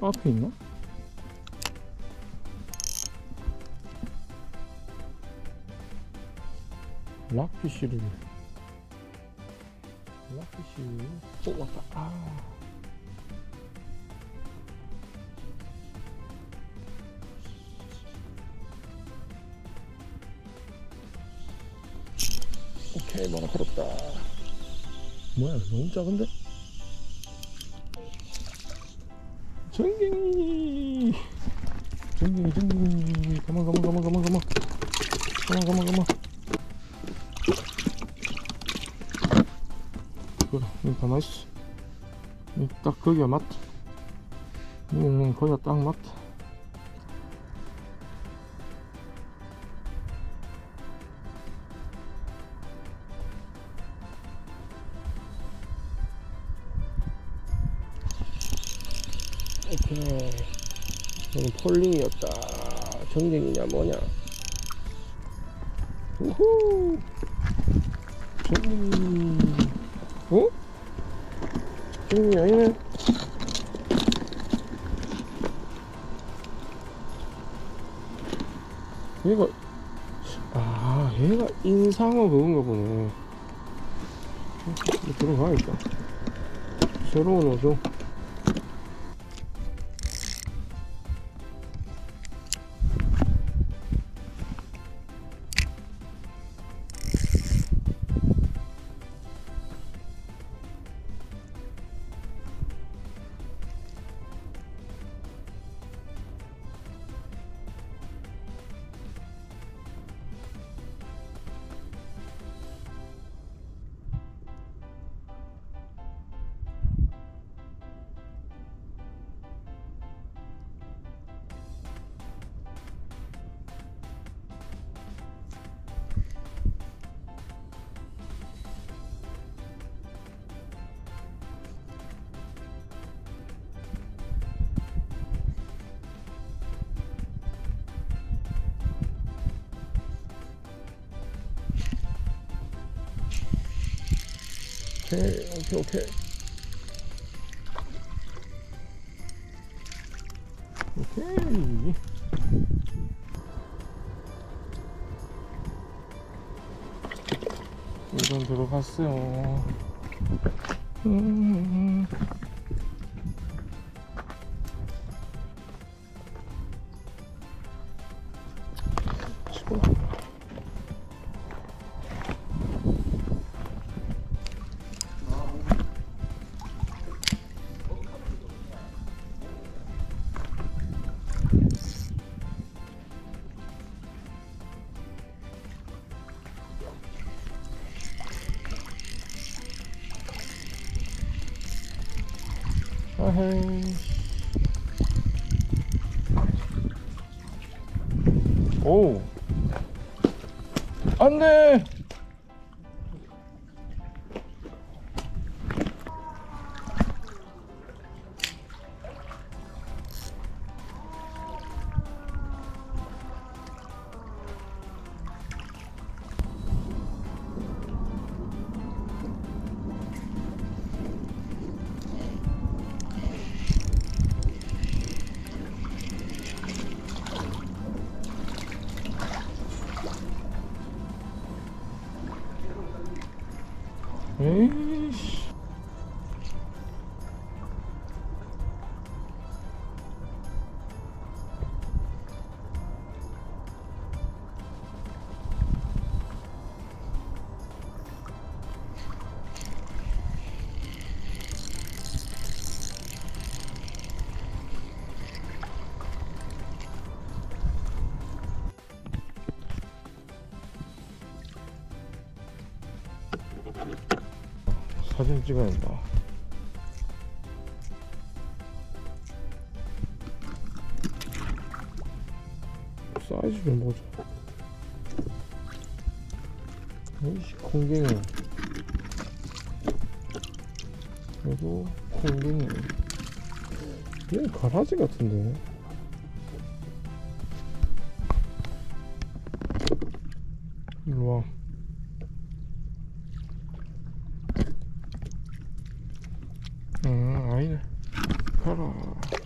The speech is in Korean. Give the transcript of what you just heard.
저 앞에 있나? 락피쉬를 왔다. 아, 오케이, 뭐가 걸었다. 뭐야, 너무 작은데? 전갱이. 가만. 그래, 여기 가만있어. 딱 거기가 맞다. 거기가 딱 맞다. 오케이. 이건 폴링이었다. 전갱이냐 뭐냐. 우후. 전갱이. 어? 전갱이 아니네. 얘가 인상어 그건가 보네. 들어가야겠다. 새로운 어종. 오케이. 이건 들어갔어요. 아헤이. 오, 안돼. 에이씨. 사진 찍어야 된다. 사이즈 좀 보자. 이씨, 콩갱이. 그리고 콩갱이. 얘 가라지 같은데. 일로와. 아니네. 가라.